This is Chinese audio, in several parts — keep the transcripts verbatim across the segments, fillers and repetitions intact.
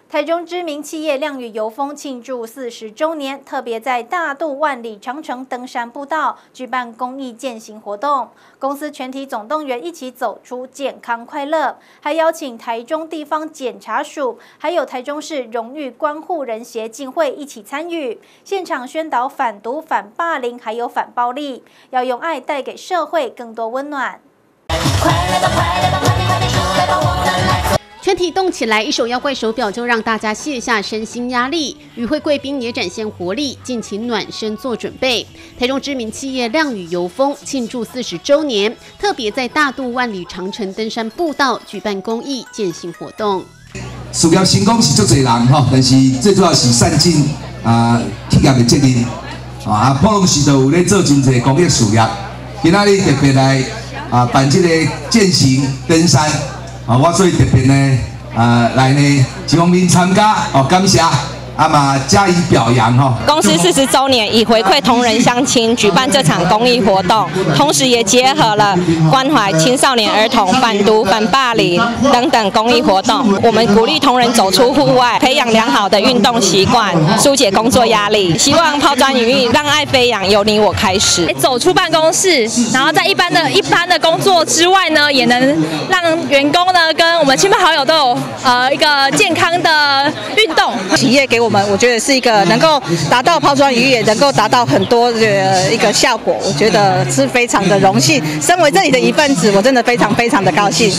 台中知名企业亮宇油封庆祝四十周年，特别在大肚万里长城登山步道举办公益健行活动。公司全体总动员，一起走出健康快乐，还邀请台中地方检察署，还有台中市荣誉关护人协进会一起参与，现场宣导反毒、反霸凌，还有反暴力，要用爱带给社会更多温暖。快乐吧，快乐吧，快点快点出来吧，我们来做。 全体动起来，一手妖怪手表就让大家卸下身心压力。与会贵宾也展现活力，尽情暖身做准备。台中知名企业亮宇油封庆祝四十周年，特别在大肚万里长城登山步道举办公益健行活动。 事业成功是足侪人吼，但是最主要是善尽啊企业的责任啊，普通时都有咧做真侪公益事业。今仔日特别来啊办这个健行登山。 啊，我所以特别呢，呃，来呢，希望您参加，哦，感谢，啊嘛加以表扬哈。 公司四十周年，以回馈同仁乡亲，举办这场公益活动，同时也结合了关怀青少年儿童、反毒、反霸凌等等公益活动。我们鼓励同仁走出户外，培养良好的运动习惯，疏解工作压力。希望抛砖引玉，让爱飞扬，由你我开始。 走出办公室，然后在一般的一般的工作之外呢，也能让员工呢跟我们亲朋好友都有呃一个健康的运动。 企业给我们，我觉得是一个能够达到抛砖引玉，也能够达到很多的一个效果，我觉得是非常的荣幸。身为这里的一份子，我真的非常非常的高兴。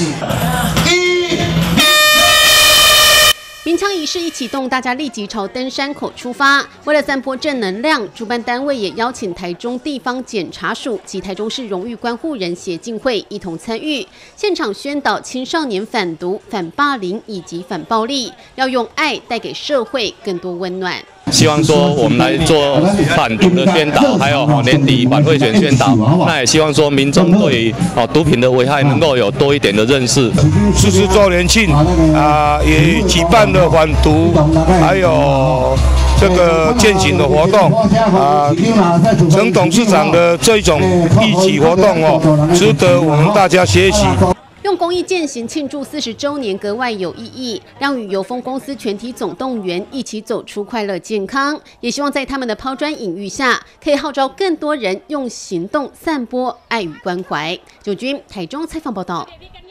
鸣枪仪式一启动，大家立即朝登山口出发。为了散播正能量，主办单位也邀请台中地方检察署及台中市荣誉关护人协进会一同参与，现场宣导青少年反毒、反霸凌以及反暴力，要用爱带给社会更多温暖。 希望说我们来做反毒的宣导，还有年底反贿选宣导。那也希望说民众对于哦毒品的危害能够有多一点的认识。 四十周年庆啊，也举办了反毒，还有这个健行的活动啊。陈董事长的这种义举活动哦，值得我们大家学习。 用公益健行庆祝四十周年格外有意义，让与油封公司全体总动员，一起走出快乐健康。也希望在他们的抛砖引玉下，可以号召更多人用行动散播爱与关怀。九军台中采访报道。